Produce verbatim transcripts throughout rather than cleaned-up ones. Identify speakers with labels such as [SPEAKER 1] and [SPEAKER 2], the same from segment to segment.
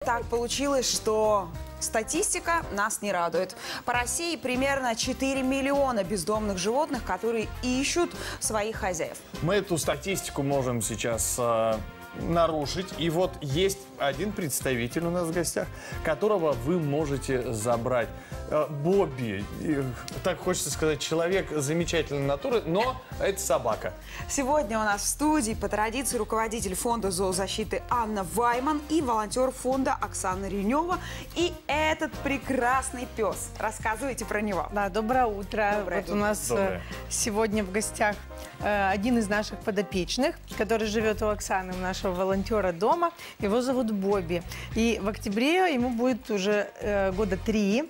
[SPEAKER 1] Так получилось, что статистика нас не радует. По России примерно четыре миллиона бездомных животных, которые ищут своих хозяев.
[SPEAKER 2] Мы эту статистику можем сейчас э, нарушить. И вот есть один представитель у нас в гостях, которого вы можете забрать. Э, Бобби. И, так хочется сказать, человек замечательной натуры, но это собака.
[SPEAKER 1] Сегодня у нас в студии по традиции руководитель фонда зоозащиты Анна Вайман и волонтер фонда Оксана Ренева. И этот прекрасный пес. Рассказывайте про него.
[SPEAKER 3] Да, доброе утро.
[SPEAKER 1] Доброе.
[SPEAKER 3] Вот у нас
[SPEAKER 2] Доброе.
[SPEAKER 3] сегодня в гостях э, один из наших подопечных, который живет у Оксаны, у нашего волонтера дома. Его зовут Бобби. И в октябре ему будет уже э, года три.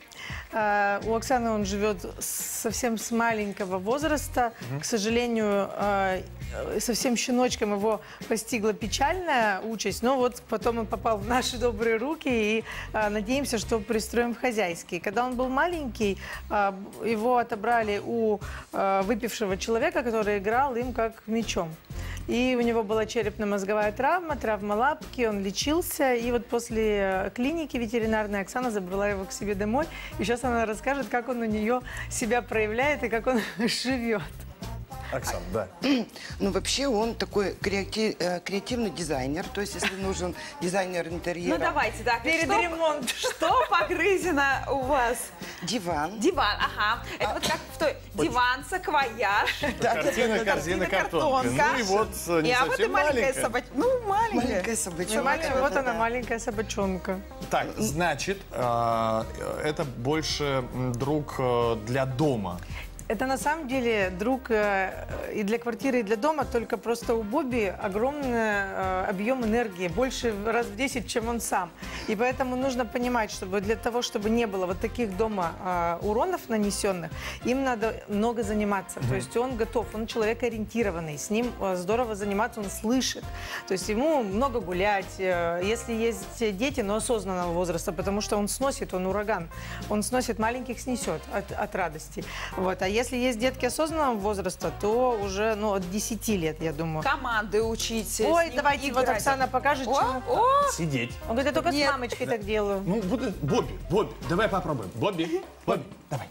[SPEAKER 3] Э, у Оксаны он живет совсем с маленького возраста. Угу. К сожалению, э, совсем щеночком его постигла печальная участь. Но вот потом он попал в наши добрые руки и э, надеемся, что пристроим в хозяйский. Когда он был маленький, э, его отобрали у э, выпившего человека, который играл им как мячом. И у него была черепно-мозговая травма, травма лапки, он лечился. И вот после клиники ветеринарной Оксана забрала его к себе домой. И сейчас она расскажет, как он у нее себя проявляет и как он живет.
[SPEAKER 2] Оксана, да.
[SPEAKER 4] Ну, вообще он такой креатив, креативный дизайнер. То есть, если нужен дизайнер интерьера...
[SPEAKER 1] Ну, давайте, да.
[SPEAKER 3] Перед
[SPEAKER 1] что,
[SPEAKER 3] ремонтом.
[SPEAKER 1] Что погрызено у вас?
[SPEAKER 4] Диван.
[SPEAKER 1] Диван, ага. Это а, вот как в той... Диван, саквояж.
[SPEAKER 2] Картина, корзина, картонка. Ну и вот не
[SPEAKER 1] и, а вот и маленькая собачка. Ну, маленькая.
[SPEAKER 4] Маленькая собачонка.
[SPEAKER 3] Маленькая, вот
[SPEAKER 4] да,
[SPEAKER 3] она,
[SPEAKER 4] да.
[SPEAKER 3] маленькая собачонка.
[SPEAKER 2] Так, значит, э, это больше друг э, для дома.
[SPEAKER 3] Это на самом деле друг э, и для квартиры, и для дома, только просто у Бобби огромный э, объем энергии, больше раз в десять, чем он сам. И поэтому нужно понимать, чтобы для того, чтобы не было вот таких дома э, уронов нанесенных, им надо много заниматься. Mm-hmm. То есть он готов, он человек ориентированный, с ним э, здорово заниматься, он слышит. То есть ему много гулять, э, если есть дети, но осознанного возраста, потому что он сносит, он ураган, он сносит маленьких, снесет от, от радости. Вот. А если есть детки осознанного возраста, то уже ну, от десяти лет, я думаю.
[SPEAKER 1] Команды учить.
[SPEAKER 3] Ой, давайте, играть. Вот Оксана покажет,
[SPEAKER 1] о,
[SPEAKER 3] чему.
[SPEAKER 1] О!
[SPEAKER 2] Сидеть.
[SPEAKER 3] Он говорит, я только
[SPEAKER 1] Нет.
[SPEAKER 3] с мамочкой так делаю.
[SPEAKER 2] Ну, будет Бобби, Бобби, давай попробуем. Бобби, Бобби, давай.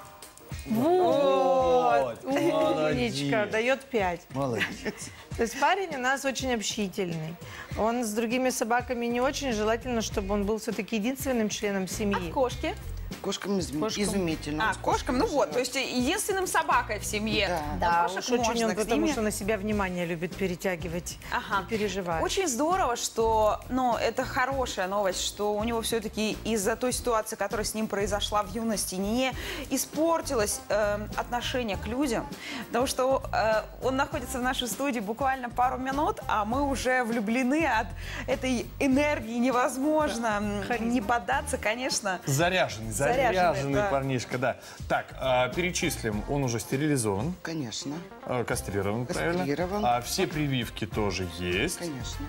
[SPEAKER 3] Вот,
[SPEAKER 2] молодец.
[SPEAKER 3] умничка, дает пять.
[SPEAKER 2] Молодец.
[SPEAKER 3] То есть парень у нас очень общительный. Он с другими собаками не очень. Желательно, чтобы он был все-таки единственным членом семьи.
[SPEAKER 1] А кошки?
[SPEAKER 4] Кошкам изум...
[SPEAKER 3] Кошкам.
[SPEAKER 4] изумительно.
[SPEAKER 1] А, кошкам, ну вот, то есть единственным собакой в семье.
[SPEAKER 4] Да.
[SPEAKER 3] Да,
[SPEAKER 1] кошек
[SPEAKER 3] уж очень
[SPEAKER 1] можно,
[SPEAKER 3] он,
[SPEAKER 1] с
[SPEAKER 3] потому
[SPEAKER 1] ними-
[SPEAKER 3] что на себя внимание любит перетягивать
[SPEAKER 1] Ага.
[SPEAKER 3] и переживать.
[SPEAKER 1] Очень здорово, что, ну, это хорошая новость, что у него все-таки из-за той ситуации, которая с ним произошла в юности, не испортилось э, отношение к людям, потому что э, он находится в нашей студии буквально пару минут, а мы уже влюблены от этой энергии, невозможно
[SPEAKER 3] Да.
[SPEAKER 1] не поддаться, конечно.
[SPEAKER 2] Заряженный,
[SPEAKER 1] Заряженный,
[SPEAKER 2] заряженный
[SPEAKER 1] да.
[SPEAKER 2] парнишка, да. Так, э, перечислим, он уже стерилизован,
[SPEAKER 4] Конечно,
[SPEAKER 2] э, кастрирован, правильно?
[SPEAKER 4] Кастрирован.
[SPEAKER 2] А все прививки тоже есть.
[SPEAKER 4] конечно.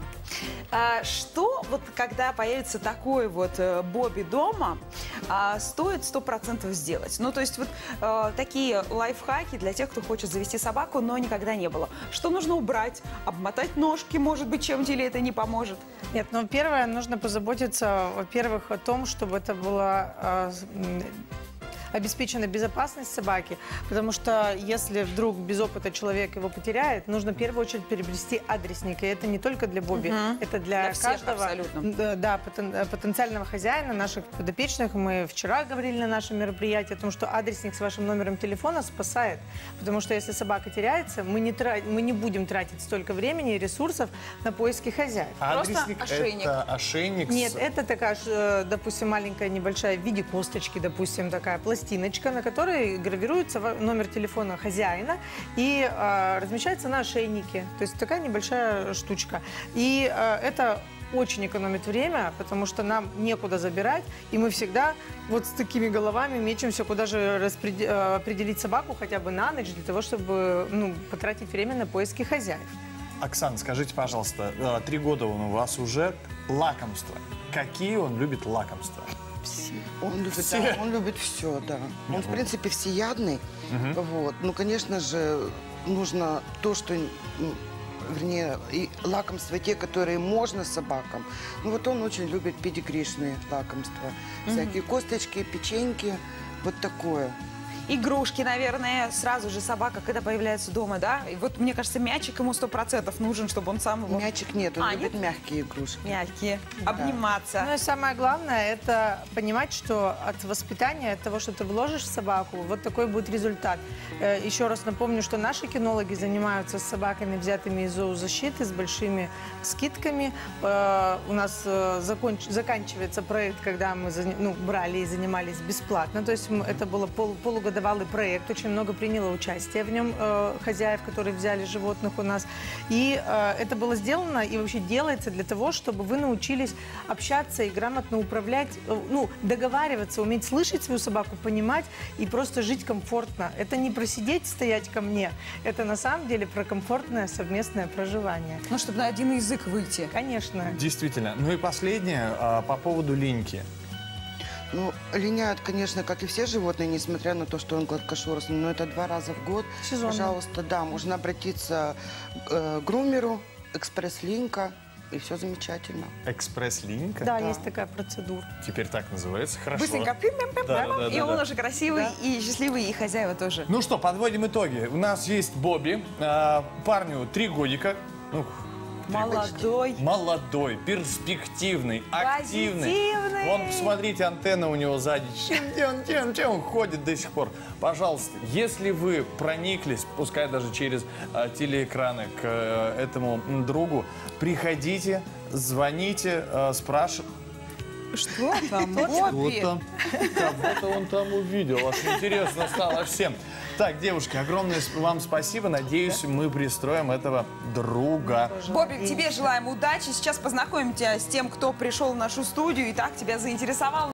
[SPEAKER 1] А что, вот когда появится такой вот э, Бобби дома, а, стоит сто процентов сделать? Ну, то есть вот э, такие лайфхаки для тех, кто хочет завести собаку, но никогда не было. Что нужно убрать? Обмотать ножки, может быть, чем тебе это не поможет?
[SPEAKER 3] Нет, ну первое, нужно позаботиться, во-первых, о том, чтобы это была э, м, обеспечена безопасность собаки, потому что если вдруг без опыта человек его потеряет, нужно в первую очередь приобрести адресника. И это не только для Бобби,
[SPEAKER 1] Мгм.
[SPEAKER 3] это для,
[SPEAKER 1] Для всех
[SPEAKER 3] каждого
[SPEAKER 1] абсолютно.
[SPEAKER 3] да, да, потен- потенциального хозяина, наших подопечных. Мы вчера говорили на нашем мероприятии о том, что адресник с вашим номером телефона спасает, потому что если собака теряется, мы не, тра- мы не будем тратить столько времени и ресурсов на поиски хозяев.
[SPEAKER 1] Просто
[SPEAKER 2] Адресник
[SPEAKER 1] ошейник.
[SPEAKER 2] это ошейник. с-
[SPEAKER 3] Нет, это такая, ж, э, допустим, маленькая, небольшая, в виде косточки, допустим, такая пластиночка, на которой гравируется ва- номер телефона хозяина и э, размещается на ошейнике. То есть такая небольшая штучка. И э, это очень экономит время, потому что нам некуда забирать, и мы всегда вот с такими головами мечемся, куда же распред- э, определить собаку хотя бы на ночь, для того, чтобы ну, потратить время на поиски хозяев.
[SPEAKER 2] Оксана, скажите, пожалуйста, э, три года он у вас уже, лакомства. Какие он любит лакомства?
[SPEAKER 4] Он любит,
[SPEAKER 2] Все.
[SPEAKER 4] да, он любит все, да. Он, в принципе, всеядный. Вот. Ну, конечно же, нужно то, что ну, вернее, и лакомства те, которые можно собакам. Ну вот он очень любит педигришные лакомства. Всякие косточки, печеньки, вот такое.
[SPEAKER 1] Игрушки, наверное, сразу же собака, когда появляется дома, да? И вот, мне кажется, мячик ему сто процентов нужен, чтобы он сам его...
[SPEAKER 4] Мячик нет, он
[SPEAKER 1] А,
[SPEAKER 4] любит
[SPEAKER 1] нет?
[SPEAKER 4] мягкие игрушки.
[SPEAKER 1] Мягкие.
[SPEAKER 3] Ну
[SPEAKER 1] Обниматься.
[SPEAKER 3] и самое главное, это понимать, что от воспитания, от того, что ты вложишь в собаку, вот такой будет результат. Э, Еще раз напомню, что наши кинологи занимаются с собаками, взятыми из зоозащиты, с большими скидками. Э, У нас э, законч- заканчивается проект, когда мы заня- ну, брали и занимались бесплатно. То есть м, это было пол- полугодовалый проект. Очень много приняло участие в нем э, хозяев, которые взяли животных у нас. И э, это было сделано и вообще делается для того, чтобы вы научились общаться и грамотно управлять, э, ну, договариваться, уметь слышать свою собаку, понимать и просто жить комфортно. Это не про сидеть, стоять ко мне. Это на самом деле про комфортное совместное проживание.
[SPEAKER 1] Ну, чтобы на один язык выйти.
[SPEAKER 3] Конечно.
[SPEAKER 2] Действительно. Ну и последнее а, по поводу линьки.
[SPEAKER 4] Ну, линяют, конечно, как и все животные, несмотря на то, что он гладкошерстный, но это два раза в год.
[SPEAKER 3] Сезонно.
[SPEAKER 4] Пожалуйста, да, можно обратиться к э, грумеру, экспресс-линька, и все замечательно.
[SPEAKER 2] Экспресс-линька.
[SPEAKER 3] Да, есть такая процедура.
[SPEAKER 2] Теперь так называется. Хорошо.
[SPEAKER 1] Быстренько. пим-пим-пим,
[SPEAKER 2] Да, да, да,
[SPEAKER 1] и
[SPEAKER 2] да,
[SPEAKER 1] он
[SPEAKER 2] да.
[SPEAKER 1] уже красивый и счастливый, и хозяева тоже.
[SPEAKER 2] Ну что, подводим итоги. У нас есть Бобби. А, парню три годика. Ну,
[SPEAKER 1] Молодой.
[SPEAKER 2] молодой, перспективный, активный.
[SPEAKER 1] Позитивный.
[SPEAKER 2] Вон, посмотрите, антенна у него сзади. Чем, чем, чем, чем он ходит до сих пор. Пожалуйста, если вы прониклись, пускай даже через а, телеэкраны, к а, этому м, другу, приходите, звоните, а, спрашивайте.
[SPEAKER 1] Что там,
[SPEAKER 2] Что
[SPEAKER 1] Бобби?
[SPEAKER 2] там? Кого-то он там увидел. Аж интересно стало всем. Так, девушки, огромное с- вам спасибо. Надеюсь, мы пристроим этого друга.
[SPEAKER 1] Бобби, тебе желаем удачи. Сейчас познакомим тебя с тем, кто пришел в нашу студию и так тебя заинтересовал.